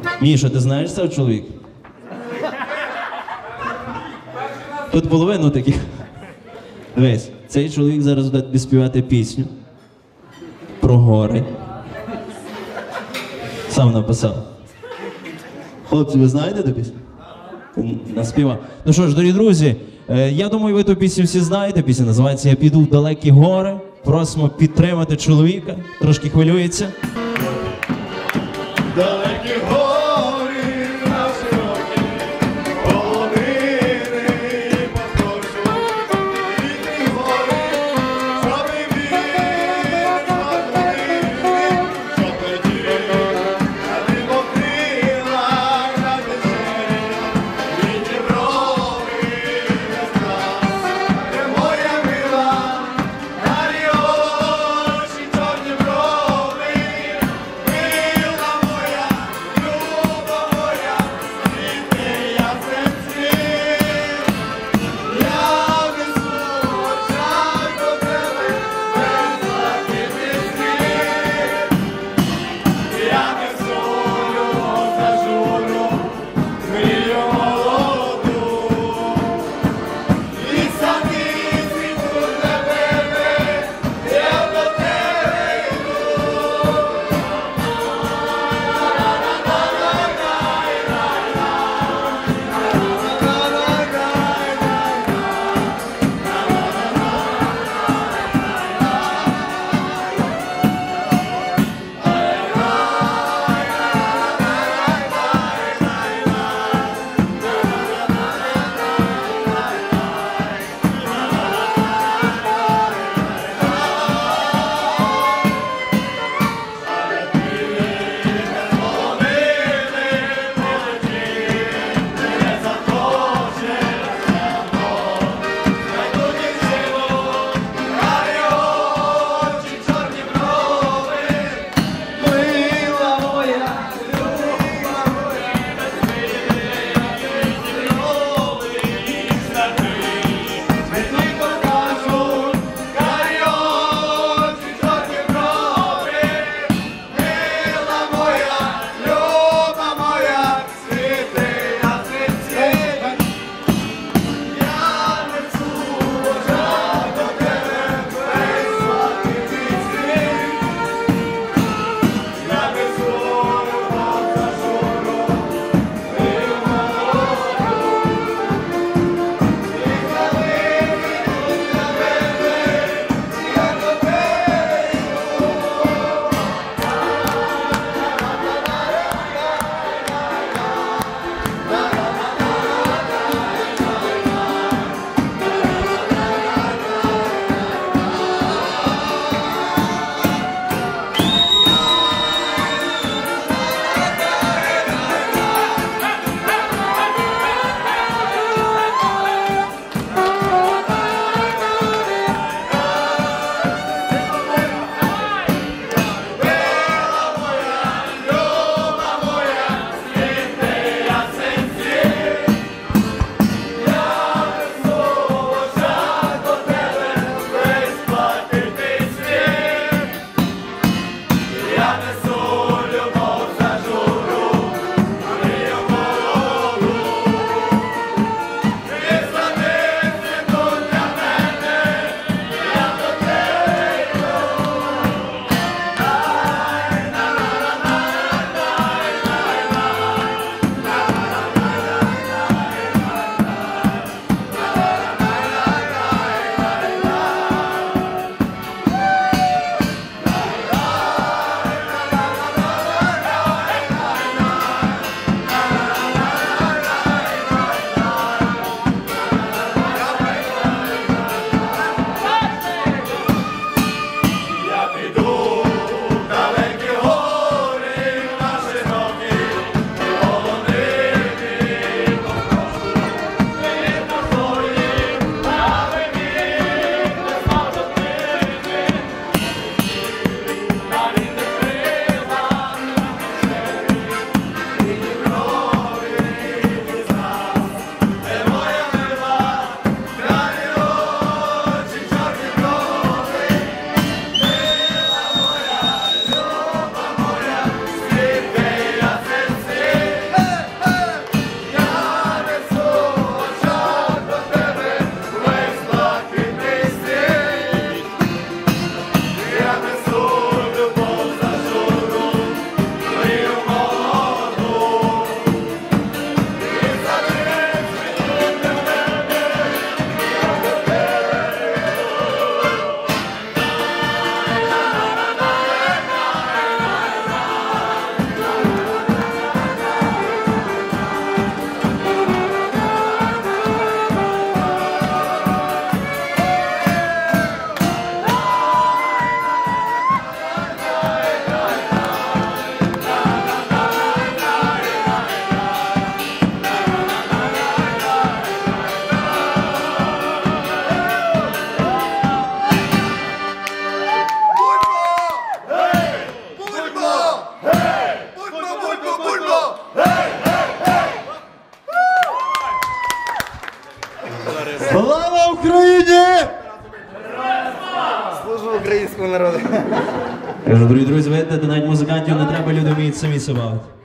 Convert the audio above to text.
Міша, ти знаєш цього чоловіка? Тут половину таких. Дивись, цей чоловік зараз буде тобі співати пісню про гори. Сам написав. Хлопці, ви знаєте ту пісню? Наспівав. Ну що ж, дорогі друзі, я думаю, ви ту пісню всі знаєте. Пісня називається «Я піду в далекі гори». Просимо підтримати чоловіка, трошки хвилюється. Далекі гори на широкі, полонини походжу. Літні гори, що ми віриш, можливі, що тоді на дивокрилах на печері, літні брови весна, де моя мила, карі очі, чорні брови, мила моя, Слава Україні! Служу українському народу. Кажу, дорогі друзі, видите, навіть музикантів не треба, люди вміють самі себе бавити.